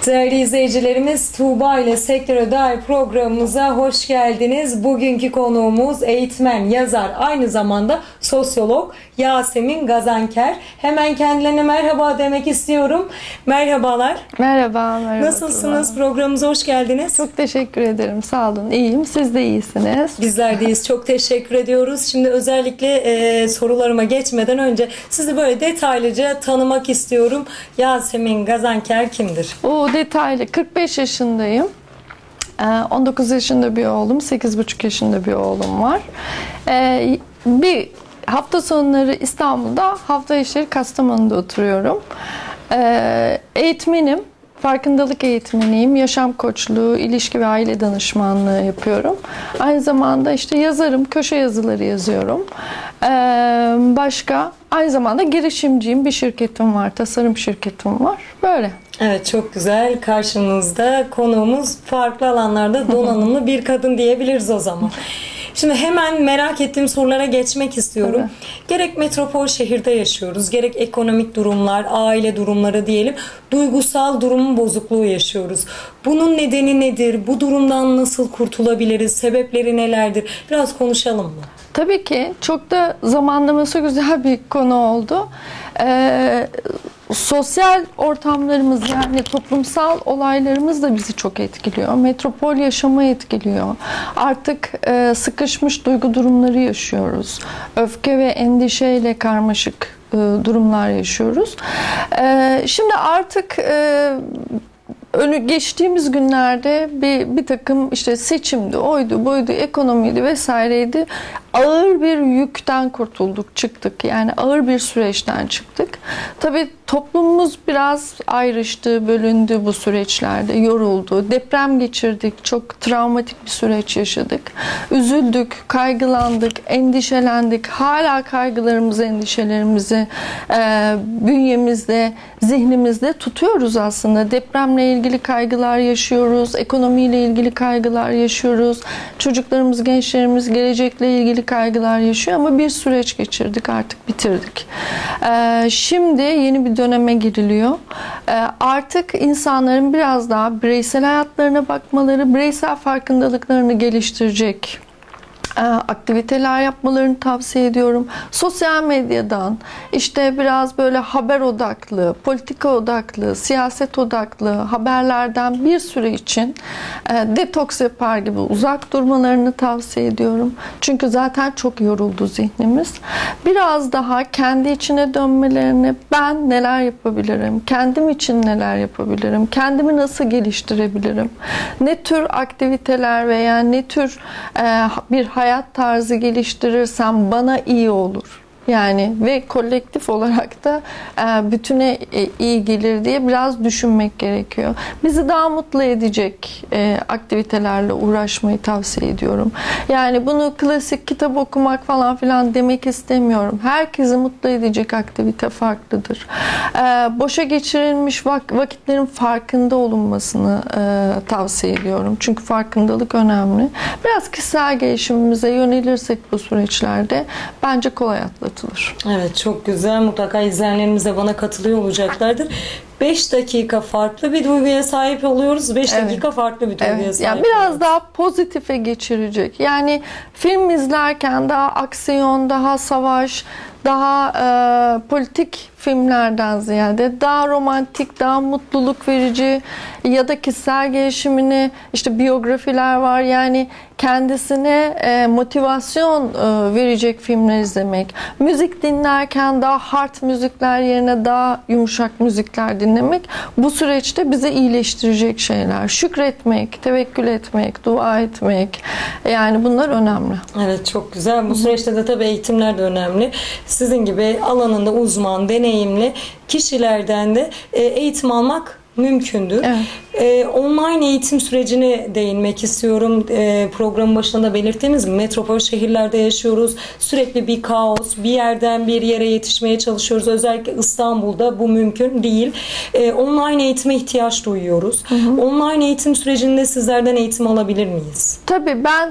Değerli izleyicilerimiz, Tuğba ile Sektöre Dair programımıza hoş geldiniz. Bugünkü konuğumuz eğitmen, yazar, aynı zamanda sosyolog Yasemin Gazanker. Hemen kendilerine merhaba demek istiyorum. Merhabalar. Merhaba. Nasılsınız? Tuğba. Programımıza hoş geldiniz. Çok teşekkür ederim. Sağ olun. İyiyim. Siz de iyisiniz. Bizler deyiz. Çok teşekkür ediyoruz. Şimdi özellikle sorularıma geçmeden önce sizi böyle detaylıca tanımak istiyorum. Yasemin Gazanker kimdir? O detaylı. 45 yaşındayım. 19 yaşında bir oğlum, 8,5 yaşında bir oğlum var. Bir hafta sonları İstanbul'da, hafta içleri Kastamonu'da oturuyorum. Eğitmenim, farkındalık eğitmeniyim, yaşam koçluğu, ilişki ve aile danışmanlığı yapıyorum. Aynı zamanda işte yazarım, köşe yazıları yazıyorum. Başka, aynı zamanda girişimciyim, bir şirketim var, tasarım şirketim var. Böyle. Evet, çok güzel. Karşımızda konuğumuz farklı alanlarda donanımlı bir kadın diyebiliriz o zaman. Şimdi hemen merak ettiğim sorulara geçmek istiyorum. Evet. Gerek metropol şehirde yaşıyoruz, gerek ekonomik durumlar, aile durumları diyelim, duygusal durumun bozukluğu yaşıyoruz. Bunun nedeni nedir? Bu durumdan nasıl kurtulabiliriz? Sebepleri nelerdir? Biraz konuşalım mı? Tabii ki. Çok da zamanlaması güzel bir konu oldu. Sosyal ortamlarımız, yani toplumsal olaylarımız da bizi çok etkiliyor. Metropol yaşamı etkiliyor. Artık sıkışmış duygu durumları yaşıyoruz. Öfke ve endişeyle karmaşık durumlar yaşıyoruz. Şimdi artık geçtiğimiz günlerde bir takım işte seçimdi, oydu, buydu, ekonomiydi vesaireydi. Ağır bir yükten kurtulduk, çıktık. Yani ağır bir süreçten çıktık. Tabii toplumumuz biraz ayrıştı, bölündü bu süreçlerde, yoruldu. Deprem geçirdik, çok travmatik bir süreç yaşadık. Üzüldük, kaygılandık, endişelendik. Hala kaygılarımızı, endişelerimizi bünyemizde, zihnimizde tutuyoruz aslında. Depremle ilgili kaygılar yaşıyoruz, ekonomiyle ilgili kaygılar yaşıyoruz. Çocuklarımız, gençlerimiz gelecekle ilgili kaygılar yaşıyor ama bir süreç geçirdik, artık bitirdik. Şimdi yeni bir döneme giriliyor. Artık insanların biraz daha bireysel hayatlarına bakmaları, bireysel farkındalıklarını geliştirecek aktiviteler yapmalarını tavsiye ediyorum. Sosyal medyadan işte biraz böyle haber odaklı, politika odaklı, siyaset odaklı haberlerden bir süre için detoks yapar gibi uzak durmalarını tavsiye ediyorum. Çünkü zaten çok yoruldu zihnimiz. Biraz daha kendi içine dönmelerini, ben neler yapabilirim, kendim için neler yapabilirim, kendimi nasıl geliştirebilirim, ne tür aktiviteler veya ne tür bir hayat tarzı geliştirirsem bana iyi olur. Yani ve kolektif olarak da bütüne iyi gelir diye biraz düşünmek gerekiyor. Bizi daha mutlu edecek aktivitelerle uğraşmayı tavsiye ediyorum. Yani bunu klasik kitap okumak falan filan demek istemiyorum. Herkesi mutlu edecek aktivite farklıdır. Boşa geçirilmiş vakitlerin farkında olunmasını tavsiye ediyorum. Çünkü farkındalık önemli. Biraz kişisel gelişimimize yönelirsek bu süreçlerde bence kolay atlatılır. Evet, çok güzel. Mutlaka izleyenlerimiz de bana katılıyor olacaklardır. 5 dakika farklı bir duyguya sahip oluyoruz. 5 dakika farklı bir duyguya sahip yani biraz daha pozitife geçirecek. Yani film izlerken daha aksiyon, daha savaş, daha politik filmlerden ziyade daha romantik, daha mutluluk verici ya da kişisel gelişimini, işte biyografiler var, yani kendisine motivasyon verecek filmler izlemek. Müzik dinlerken daha hard müzikler yerine daha yumuşak müzikler dinlemek bu süreçte bizi iyileştirecek şeyler. Şükretmek, tevekkül etmek, dua etmek, yani bunlar önemli. Evet, çok güzel. Bu süreçte de tabii eğitimler de önemli. Sizin gibi alanında uzman, deneyimli kişilerden de eğitim almak mümkündür. Evet. Online eğitim sürecine değinmek istiyorum. Programın başında da belirttiğimiz gibi metropol şehirlerde yaşıyoruz. Sürekli bir kaos, bir yerden bir yere yetişmeye çalışıyoruz. Özellikle İstanbul'da bu mümkün değil. Online eğitime ihtiyaç duyuyoruz. Online eğitim sürecinde sizlerden eğitim alabilir miyiz? Tabii, ben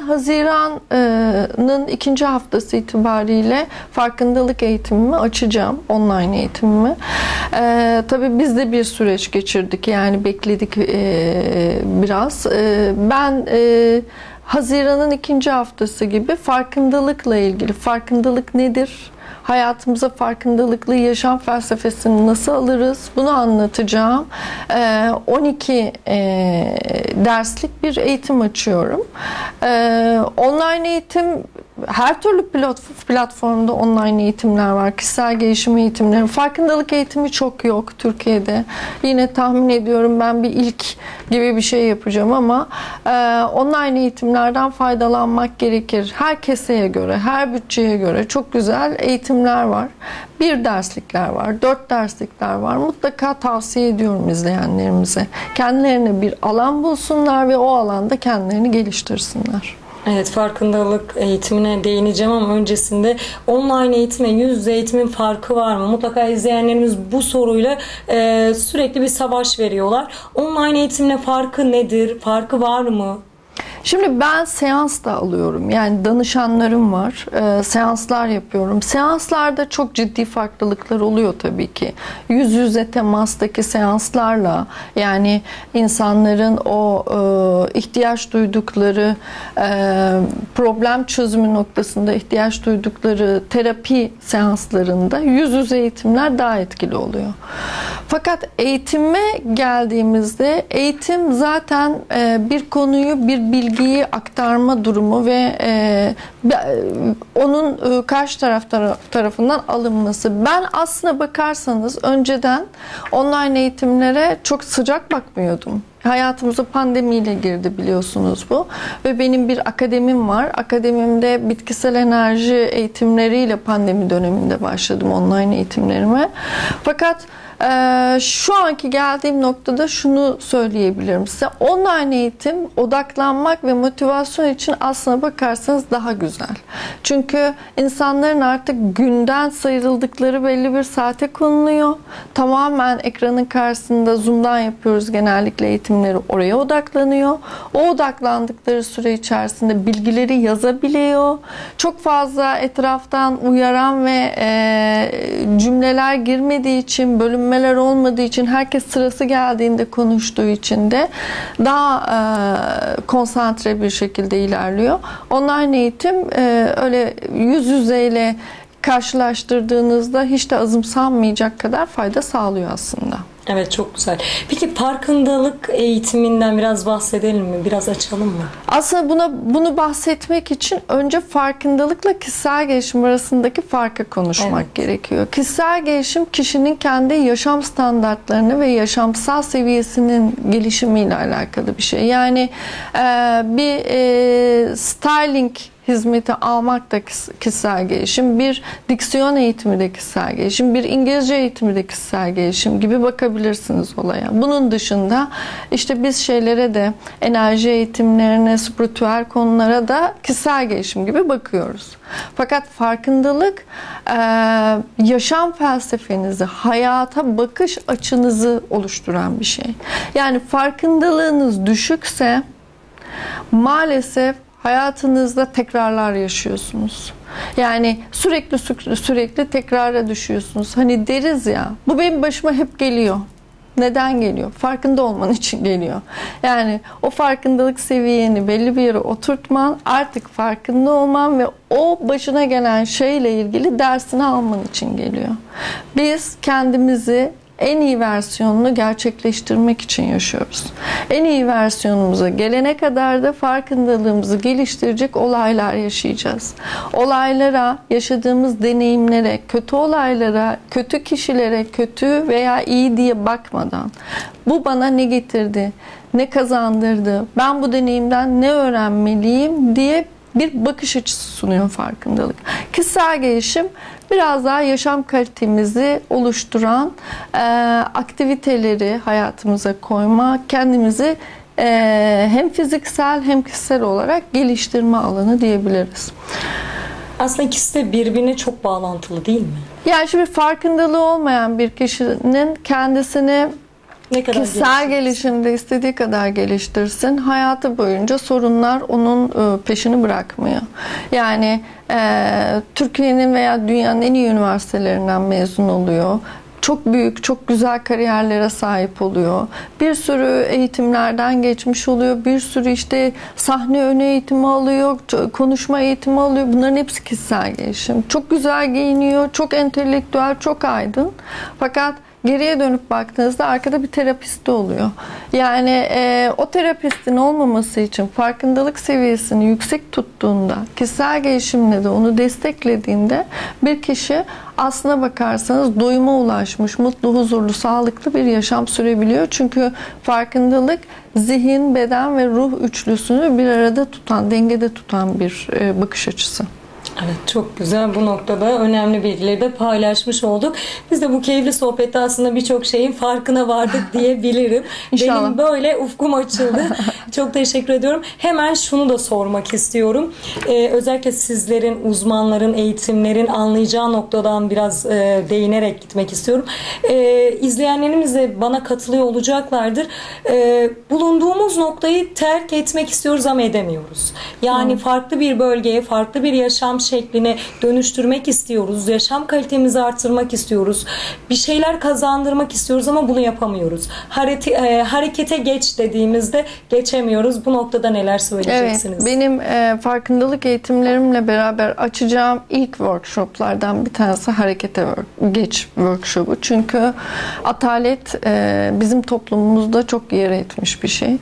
Haziran'ın 2. haftası itibariyle farkındalık eğitimimi açacağım. Online eğitimimi. Tabii biz de bir süreç geçirdik. gördük. Yani bekledik biraz. Ben Haziran'ın 2. haftası gibi farkındalıkla ilgili, farkındalık nedir? Hayatımıza farkındalıklı yaşam felsefesini nasıl alırız? Bunu anlatacağım. 12 derslik bir eğitim açıyorum. Online eğitim, her türlü platformda online eğitimler var. Kişisel gelişim eğitimleri. Farkındalık eğitimi çok yok Türkiye'de. Yine tahmin ediyorum ben bir ilk gibi bir şey yapacağım ama online eğitimlerden faydalanmak gerekir. Her keseye göre, her bütçeye göre çok güzel eğitimler var. 1 derslikler var, 4 derslikler var. Mutlaka tavsiye ediyorum izleyenlerimize. Kendilerine bir alan bulsunlar ve o alanda kendilerini geliştirsinler. Evet, farkındalık eğitimine değineceğim ama öncesinde online eğitim ve yüz yüze eğitimin farkı var mı? Mutlaka izleyenlerimiz bu soruyla sürekli bir savaş veriyorlar. Online eğitimle farkı nedir? Farkı var mı? Şimdi ben seans da alıyorum. Yani danışanlarım var. Seanslar yapıyorum. Seanslarda çok ciddi farklılıklar oluyor tabii ki. Yüz yüze temastaki seanslarla, yani insanların o ihtiyaç duydukları problem çözümü noktasında ihtiyaç duydukları terapi seanslarında yüz yüze eğitimler daha etkili oluyor. Fakat eğitime geldiğimizde eğitim zaten bir konuyu, bir bilgiyi aktarma durumu ve onun karşı tarafından alınması. Ben aslına bakarsanız önceden online eğitimlere çok sıcak bakmıyordum. Hayatımıza pandemiyle girdi biliyorsunuz bu. Ve benim bir akademim var. Akademimde bitkisel enerji eğitimleriyle pandemi döneminde başladım online eğitimlerime. Fakat şu anki geldiğim noktada şunu söyleyebilirim size. Online eğitim odaklanmak ve motivasyon için aslına bakarsanız daha güzel. Çünkü insanların artık günden sıyrıldıkları belli bir saate konuluyor. Tamamen ekranın karşısında Zoom'dan yapıyoruz genellikle eğitimleri, oraya odaklanıyor. O odaklandıkları süre içerisinde bilgileri yazabiliyor. Çok fazla etraftan uyaran ve cümleler girmediği için, bölünmeler olmadığı için, herkes sırası geldiğinde konuştuğu için de daha konsantre bir şekilde ilerliyor. Online eğitim öyle yüz yüzeyle karşılaştırdığınızda hiç de azımsanmayacak kadar fayda sağlıyor aslında. Evet, çok güzel. Peki farkındalık eğitiminden biraz bahsedelim mi? Biraz açalım mı? Aslında bunu bahsetmek için önce farkındalıkla kişisel gelişim arasındaki farkı konuşmak gerekiyor. Kişisel gelişim kişinin kendi yaşam standartlarını ve yaşamsal seviyesinin gelişimiyle alakalı bir şey. Yani bir styling hizmeti almak da kişisel gelişim, bir diksiyon eğitimi de kişisel gelişim, bir İngilizce eğitimi de kişisel gelişim gibi bakabilirsiniz olaya. Bunun dışında işte biz şeylere de, enerji eğitimlerine, spiritüel konulara da kişisel gelişim gibi bakıyoruz. Fakat farkındalık yaşam felsefenizi, hayata bakış açınızı oluşturan bir şey. Yani farkındalığınız düşükse maalesef hayatınızda tekrarlar yaşıyorsunuz. Yani sürekli tekrara düşüyorsunuz. Hani deriz ya, bu benim başıma hep geliyor. Neden geliyor? Farkında olman için geliyor. Yani o farkındalık seviyeni belli bir yere oturtman, artık farkında olman ve o başına gelen şeyle ilgili dersini alman için geliyor. Biz kendimizi en iyi versiyonunu gerçekleştirmek için yaşıyoruz. En iyi versiyonumuza gelene kadar da farkındalığımızı geliştirecek olaylar yaşayacağız. Olaylara, yaşadığımız deneyimlere, kötü olaylara, kötü kişilere, kötü veya iyi diye bakmadan bu bana ne getirdi, ne kazandırdı, ben bu deneyimden ne öğrenmeliyim diye bir bakış açısı sunuyor farkındalık. Kişisel gelişim biraz daha yaşam kalitemizi oluşturan aktiviteleri hayatımıza koyma, kendimizi hem fiziksel hem kişisel olarak geliştirme alanı diyebiliriz. Aslında ikisi de birbirine çok bağlantılı değil mi? Yani şimdi farkındalığı olmayan bir kişinin kendisini kişisel gelişimde istediği kadar geliştirsin, hayatı boyunca sorunlar onun peşini bırakmıyor. Yani Türkiye'nin veya dünyanın en iyi üniversitelerinden mezun oluyor. çok büyük, çok güzel kariyerlere sahip oluyor. Bir sürü eğitimlerden geçmiş oluyor. Bir sürü işte sahne önü eğitimi alıyor, konuşma eğitimi alıyor. Bunların hepsi kişisel gelişim. Çok güzel giyiniyor, çok entelektüel, çok aydın. Fakat geriye dönüp baktığınızda arkada bir terapisti oluyor. Yani o terapistin olmaması için farkındalık seviyesini yüksek tuttuğunda, kişisel gelişimle de onu desteklediğinde bir kişi aslına bakarsanız doyuma ulaşmış, mutlu, huzurlu, sağlıklı bir yaşam sürebiliyor. Çünkü farkındalık zihin, beden ve ruh üçlüsünü bir arada tutan, dengede tutan bir bakış açısı. Evet, çok güzel. Bu noktada önemli bilgileri de paylaşmış olduk. Biz de bu keyifli sohbette aslında birçok şeyin farkına vardık diyebilirim. İnşallah. Benim böyle ufkum açıldı. Çok teşekkür ediyorum. Hemen şunu da sormak istiyorum. Özellikle sizlerin, uzmanların, eğitimlerin anlayacağı noktadan biraz değinerek gitmek istiyorum. İzleyenlerimiz de bana katılıyor olacaklardır. Bulunduğumuz noktayı terk etmek istiyoruz ama edemiyoruz. Yani farklı bir bölgeye, farklı bir yaşam şekline dönüştürmek istiyoruz. Yaşam kalitemizi artırmak istiyoruz. Bir şeyler kazandırmak istiyoruz ama bunu yapamıyoruz. Harekete geç dediğimizde geçemiyoruz. Bu noktada neler söyleyeceksiniz? Evet, benim farkındalık eğitimlerimle beraber açacağım ilk workshoplardan bir tanesi harekete geç workshopu. Çünkü atalet bizim toplumumuzda çok yer etmiş bir şey.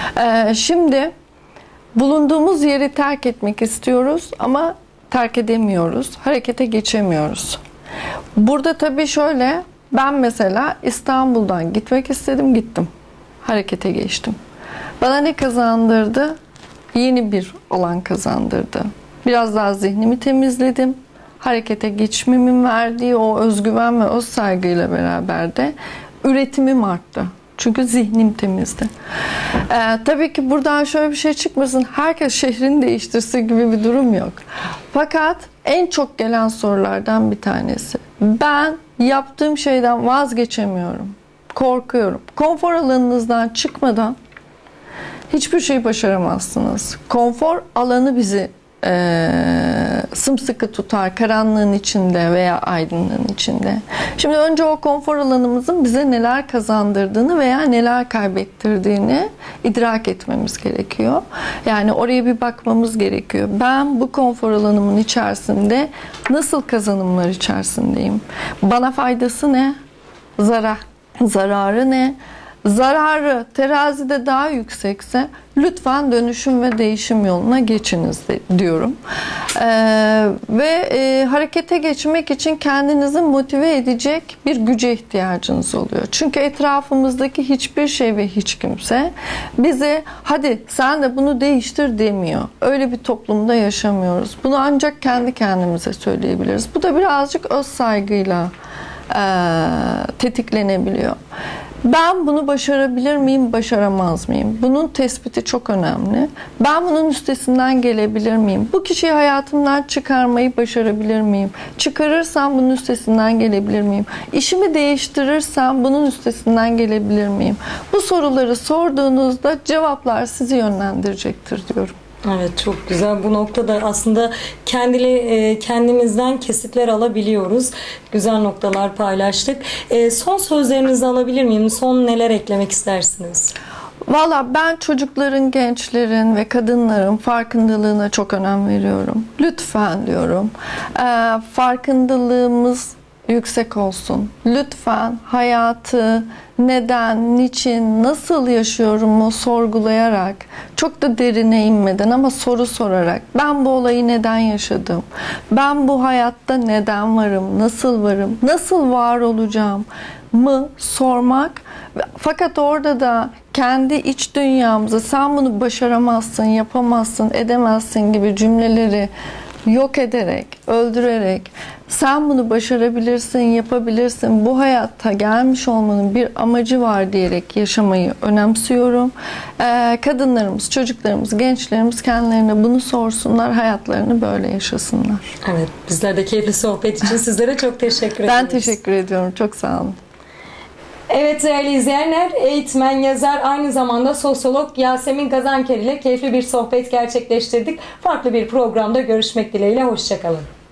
Şimdi bulunduğumuz yeri terk etmek istiyoruz ama terk edemiyoruz. Harekete geçemiyoruz. Burada tabii şöyle, ben mesela İstanbul'dan gitmek istedim, gittim. Harekete geçtim. Bana ne kazandırdı? Yeni bir alan kazandırdı. Biraz daha zihnimi temizledim. Harekete geçmemin verdiği o özgüven ve öz saygıyla beraber de üretimim arttı. Çünkü zihnim temizdi. Tabii ki buradan şöyle bir şey çıkmasın. Herkes şehrini değiştirsin gibi bir durum yok. Fakat en çok gelen sorulardan bir tanesi. Ben yaptığım şeyden vazgeçemiyorum. Korkuyorum. Konfor alanınızdan çıkmadan hiçbir şey başaramazsınız. Konfor alanı bizi sımsıkı tutar karanlığın içinde veya aydınlığın içinde. Şimdi önce o konfor alanımızın bize neler kazandırdığını veya neler kaybettirdiğini idrak etmemiz gerekiyor. Yani oraya bir bakmamız gerekiyor. Ben bu konfor alanımın içerisinde nasıl kazanımlar içerisindeyim? Bana faydası ne? Zararı ne? Zararı terazide daha yüksekse lütfen dönüşüm ve değişim yoluna geçiniz diyorum. Harekete geçmek için kendinizi motive edecek bir güce ihtiyacınız oluyor. Çünkü etrafımızdaki hiçbir şey ve hiç kimse bize hadi sen de bunu değiştir demiyor. Öyle bir toplumda yaşamıyoruz. Bunu ancak kendi kendimize söyleyebiliriz. Bu da birazcık öz saygıyla tetiklenebiliyor. Ben bunu başarabilir miyim, başaramaz mıyım? Bunun tespiti çok önemli. Ben bunun üstesinden gelebilir miyim? Bu kişiyi hayatımdan çıkarmayı başarabilir miyim? Çıkarırsam bunun üstesinden gelebilir miyim? İşimi değiştirirsem bunun üstesinden gelebilir miyim? Bu soruları sorduğunuzda cevaplar sizi yönlendirecektir diyorum. Evet, çok güzel. Bu noktada aslında kendimizden kesitler alabiliyoruz. Güzel noktalar paylaştık. Son sözlerinizi alabilir miyim? Son neler eklemek istersiniz? Valla ben çocukların, gençlerin ve kadınların farkındalığına çok önem veriyorum. Lütfen diyorum. Farkındalığımız yüksek olsun. Lütfen hayatı neden, niçin, nasıl yaşıyorumu sorgulayarak, çok da derine inmeden ama soru sorarak, ben bu olayı neden yaşadım? Ben bu hayatta neden varım? Nasıl varım? Nasıl var olacağım? mı sormak. Fakat orada da kendi iç dünyamıza sen bunu başaramazsın, yapamazsın, edemezsin gibi cümleleri yok ederek, öldürerek sen bunu başarabilirsin, yapabilirsin, bu hayatta gelmiş olmanın bir amacı var diyerek yaşamayı önemsiyorum. Kadınlarımız, çocuklarımız, gençlerimiz kendilerine bunu sorsunlar, hayatlarını böyle yaşasınlar. Evet, bizler de keyifli sohbet için sizlere çok teşekkür ederiz. Ben teşekkür ediyorum, çok sağ olun. Evet değerli izleyenler, eğitmen, yazar, aynı zamanda sosyolog Yasemin Gazanker ile keyifli bir sohbet gerçekleştirdik. Farklı bir programda görüşmek dileğiyle, hoşça kalın.